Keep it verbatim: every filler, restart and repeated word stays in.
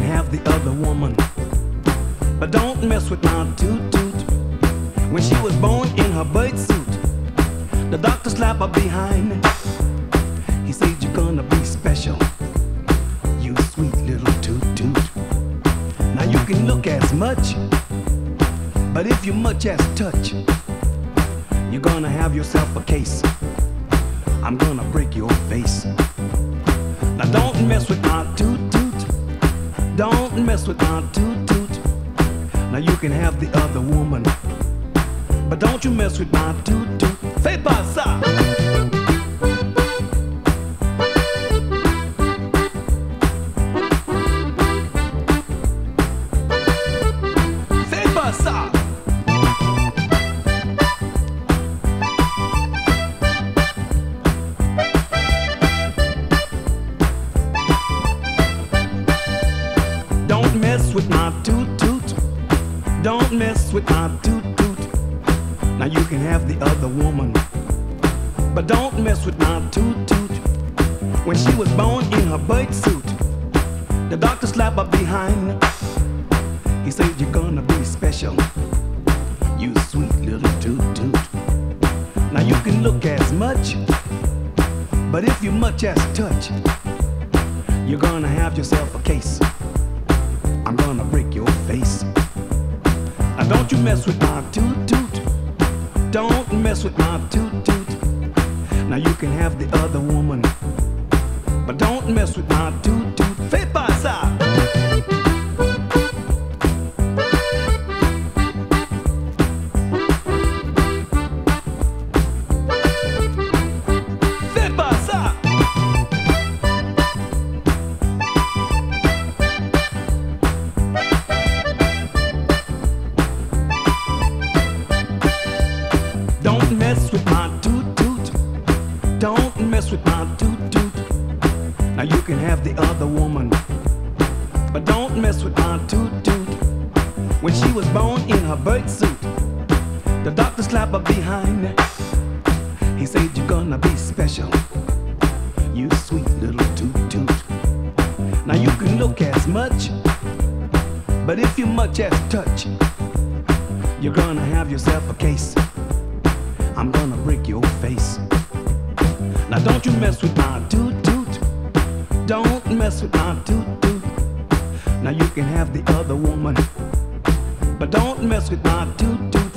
have the other woman. But don't mess with my Toot Toot. When she was born in her birth suit, the doctor slapped her behind. He said, you're gonna be special, you sweet little Toot Toot. Now you can look as much, but if you much as touch, you're gonna have yourself a case. I'm gonna break your face. Now don't mess with my Toot Toot. Don't mess with my Toot Toot. Now you can have the other woman, but don't you mess with my Toot Toot. Fais pas ça. Fais pas ça. Don't mess with my Toot Toot. Don't mess with my Toot Toot. Now you can have the other woman, but don't mess with my Toot Toot. When she was born in her birth suit, the doctor slapped her behind. He said, you're gonna be special, you sweet little Toot Toot. Now you can look as much, but if you much as touch, you're gonna have yourself a case. I'm gonna break your face. Now don't you mess with my Toot Toot. Don't mess with my Toot Toot. Now you can have the other woman, but don't mess with my Toot Toot. Fais pas ça. Fais pas ça. Don't mess with my Toot Toot. Don't mess with my Toot Toot. Now you can have the other woman, but don't mess with my Toot Toot. When she was born in her birth suit, the doctor slapped her behind. He said, you're gonna be special, you sweet little Toot Toot. Now you can look as much, but if you much as touch, you're gonna have yourself a case. I'm gonna break your face. Now don't you mess with my Toot Toot. Don't mess with my Toot Toot. Now you can have the other woman, but don't mess with my Toot Toot.